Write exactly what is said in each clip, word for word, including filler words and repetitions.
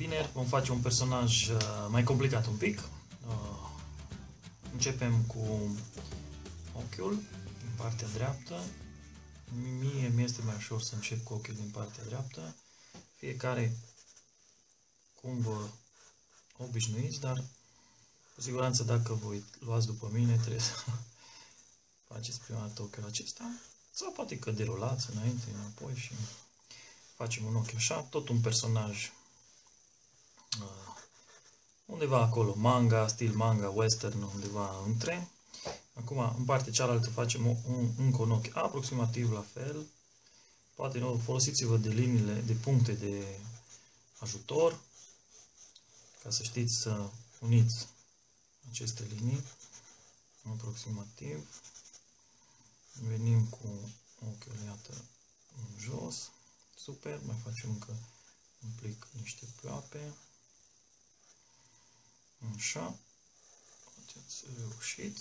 tineri, vom face un personaj mai complicat un pic. Începem cu ochiul din partea dreaptă. Mie mi este mai ușor să încep cu ochiul din partea dreaptă. Fiecare cum vă obișnuiți, dar cu siguranță dacă voi luați după mine trebuie să faceți prima dată ochiul acesta. Sau poate că derulați înainte, înapoi și facem un ochi așa, tot un personaj undeva acolo, manga, stil manga, western, undeva între. Acum, în partea cealaltă facem un, încă un ochi aproximativ la fel. Poate nu folosiți-vă de liniile, de puncte de ajutor, ca să știți să uniți aceste linii aproximativ. Venim cu ochiul, iată, în jos. Super, mai facem încă un plic, niște ploape. Așa, ați reușit.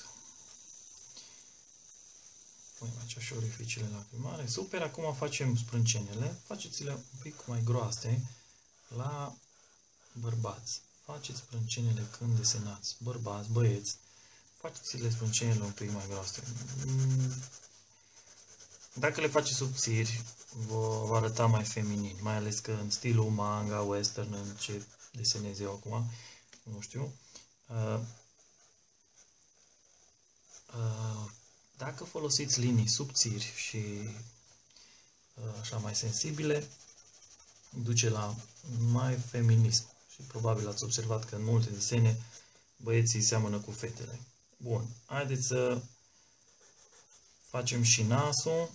Voi face și orificiile lacrimale. Super, acum facem sprâncenele. Faceți-le un pic mai groase la bărbați. Faceți sprâncenele când desenați bărbați, băieți. Faceți-le sprâncenele un pic mai groase. Dacă le faceți subțiri, vă va arăta mai feminin, mai ales că în stilul manga, western, în ce desenez eu acum, nu știu. Uh, uh, dacă folosiți linii subțiri și uh, așa mai sensibile, duce la mai feminism. Și probabil ați observat că în multe desene băieții seamănă cu fetele. Bun, haideți să facem și nasul.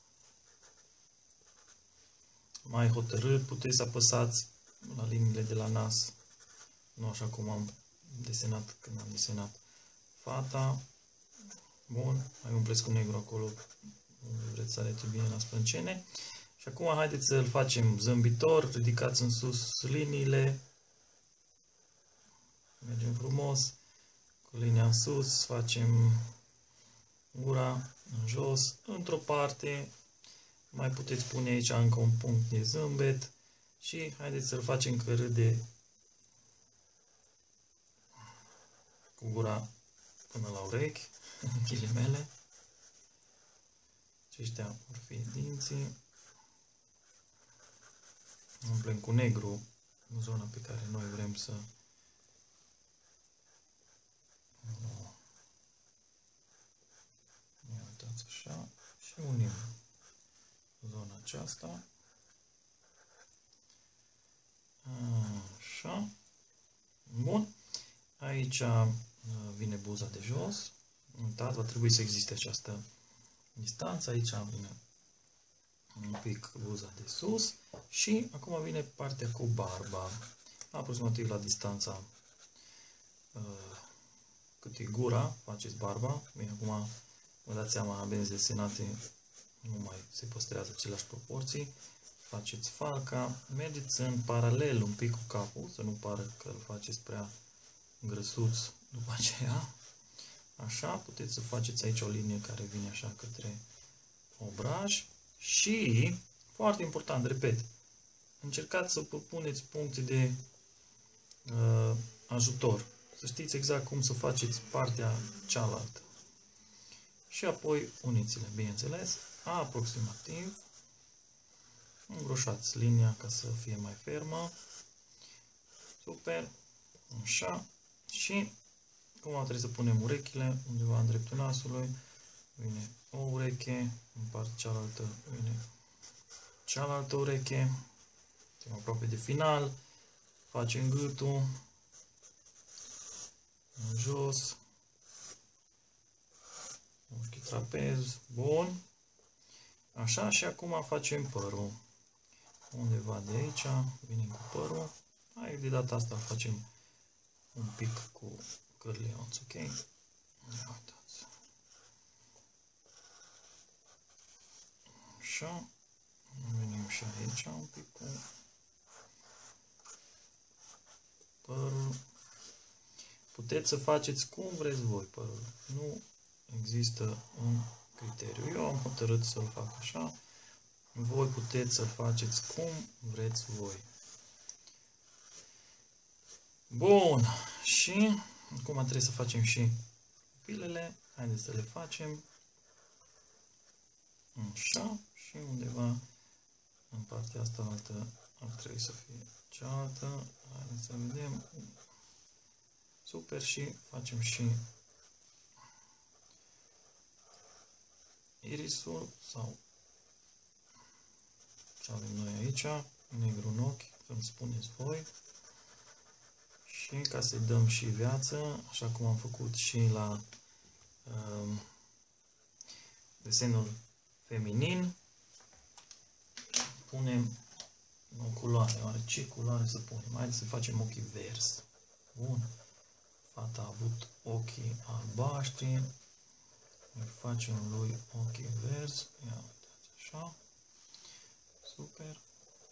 Mai hotărât, puteți să apăsați la liniile de la nas, nu așa cum am desenat când am desenat fata. Bun, mai umpleți cu negru acolo, unde vreți să arate bine la sprâncene. Și acum haideți să-l facem zâmbitor, ridicați în sus liniile. Mergem frumos, cu linia în sus, facem gura în jos, într-o parte. Mai puteți pune aici încă un punct de zâmbet și haideți să-l facem că râde cu gura până la urechi, în ghilimele. Aceștia vor fi dinții. Umplem cu negru în zona pe care noi vrem să ia uitați așa și unim zona aceasta. Așa. Bun. Aici vine buza de jos. Uitați, va trebui să existe această distanță. Aici vine un pic buza de sus. Și acum vine partea cu barba. Aproximativ la distanța cât e gura, faceți barba. Bine, acum vă dați seama, benzi desenate nu mai se păstrează aceleași proporții. Faceți falca, mergeți în paralel un pic cu capul, să nu pară că îl faceți prea grăsuț după aceea. Așa, puteți să faceți aici o linie care vine așa către obraj. Și, foarte important, repet, încercați să puneți puncte de uh, ajutor. Să știți exact cum să faceți partea cealaltă. Și apoi uniți-le, bineînțeles, aproximativ. Îngroșați linia ca să fie mai fermă. Super. Așa. Și acum trebuie să punem urechile undeva în dreptul nasului. Vine o ureche, în partea cealaltă vine cealaltă ureche. Suntem aproape de final. Facem gâtul în jos. Mușchi trapez. Bun. Așa, și acum facem părul. Undeva de aici venim cu părul. Hai, de data asta facem un pic cu cârlionț, ok? Ia uitați. Așa. Venim și aici un pic cu părul. Puteți să faceți cum vreți voi părul. Nu există un criteriu. Eu am hotărât să-l fac așa. Voi puteți să faceți cum vreți voi. Bun. Și acum trebuie să facem și pupilele. Haideți să le facem. Așa. Și undeva în partea asta altă ar trebui să fie cealaltă. Haideți să vedem. Super. Și facem și irisul sau ce avem noi aici, negru în ochi, când spuneți voi. Și ca să-i dăm și viață, așa cum am făcut și la um, desenul feminin, punem o culoare. Oare ce culoare să punem? Haideți să facem ochii verzi. Bun. Fata a avut ochii albaștri. Îi facem lui ochii verzi. Ia uitați așa. Super.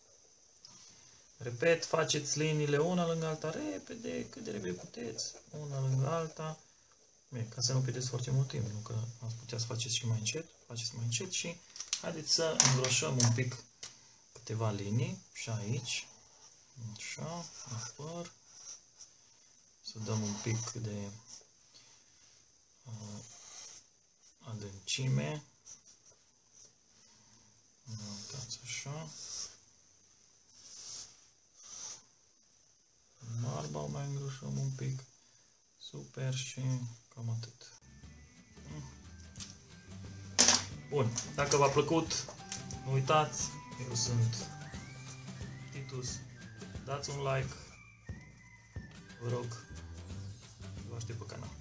Repet, faceți liniile una lângă alta repede, cât de repede puteți, una lângă alta. Bine, ca să nu pierdeți foarte mult timp, nu că ați putea să faceți și mai încet, faceți mai încet și haideți să îngroșăm un pic câteva linii și aici, așa, la păr, să dăm un pic de uh, adâncime, uitați așa. Barba o mai îngroșăm un pic. Super și cam atât. Bun, dacă v-a plăcut, nu uitați, eu sunt Titus, dați un like, vă rog, vă aștept pe canal.